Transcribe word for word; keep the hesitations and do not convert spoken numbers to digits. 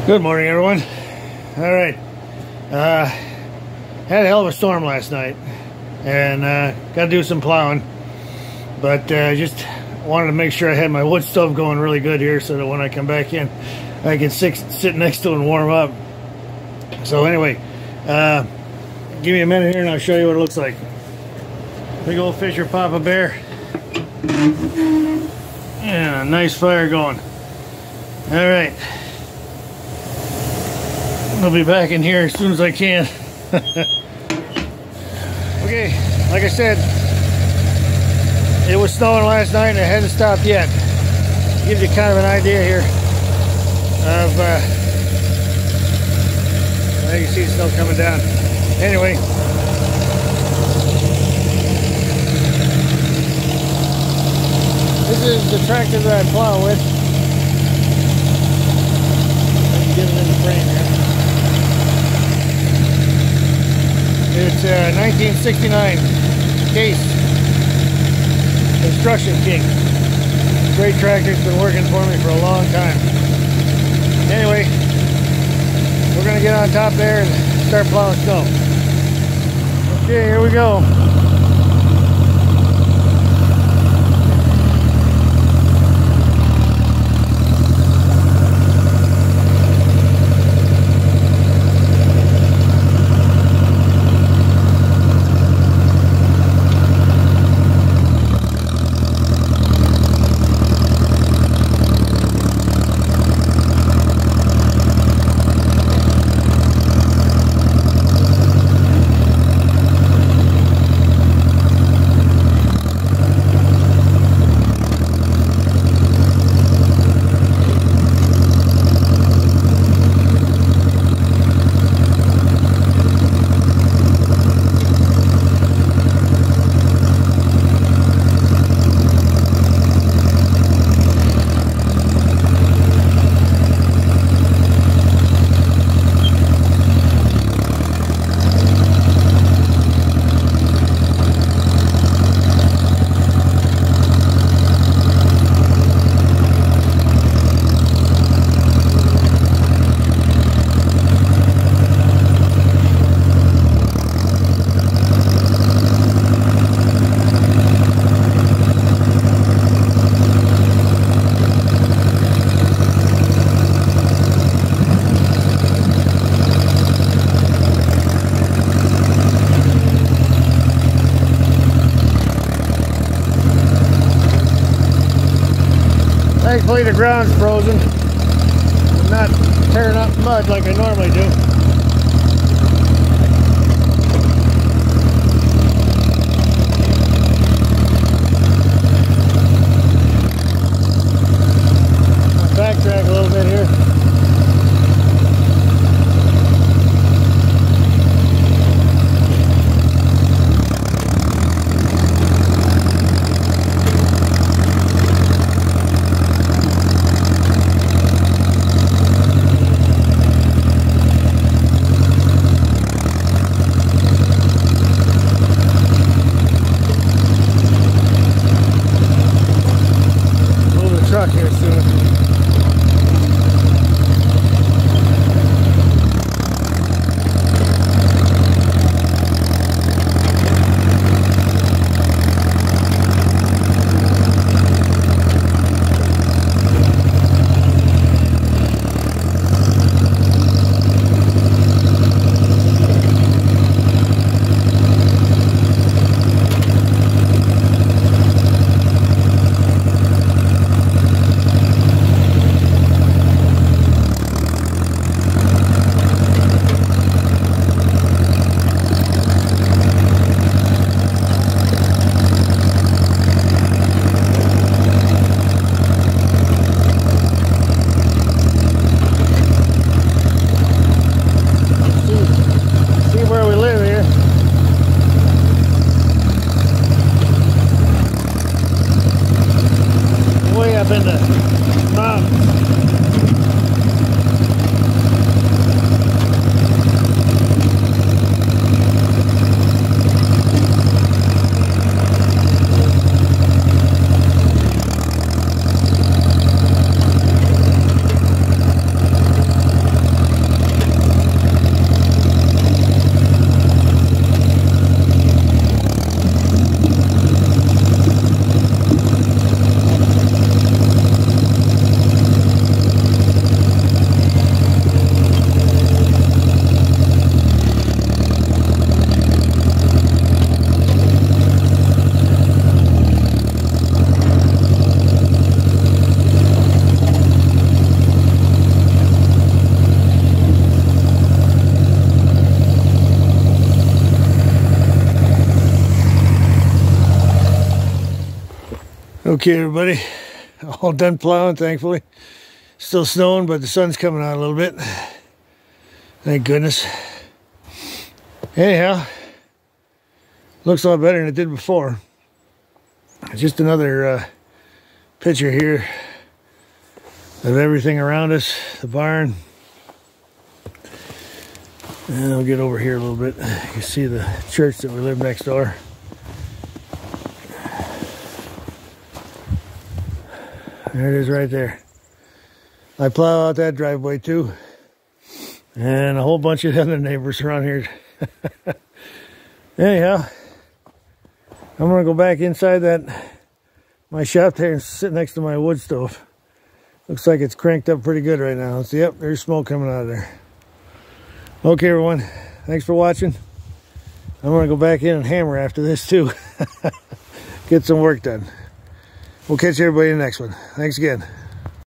Good morning, everyone. All right, uh, had a hell of a storm last night, and uh, got to do some plowing. But uh, just wanted to make sure I had my wood stove going really good here, so that when I come back in, I can sit, sit next to it and warm up. So anyway, uh, give me a minute here, and I'll show you what it looks like. Big old Fisher Papa Bear, and a nice fire going. All right. I'll be back in here as soon as I can. Okay, like I said, it was snowing last night and it hasn't stopped yet. Gives you kind of an idea here of, uh, now you can see the snow coming down. Anyway, this is the tractor that I plow with. I can get it in the frame here. It's a nineteen sixty-nine Case Construction King. Great tractor. It's been working for me for a long time. Anyway, we're going to get on top there and start plowing snow. Okay, here we go. Thankfully the ground's frozen. I'm not tearing up mud like I normally do. I'll backtrack a little bit here. Okay, everybody, all done plowing, thankfully. Still snowing, but the sun's coming out a little bit. Thank goodness. Anyhow, looks a lot better than it did before. Just another uh, picture here of everything around us, the barn. And I'll get over here a little bit. You can see the church that we live next door. There it is right there. I plow out that driveway too. And a whole bunch of other neighbors around here. Anyhow, I'm gonna go back inside that my shop there and sit next to my wood stove. Looks like it's cranked up pretty good right now. So, yep, there's smoke coming out of there. Okay, everyone, thanks for watching. I'm gonna go back in and hammer after this too. Get some work done. We'll catch everybody in the next one. Thanks again.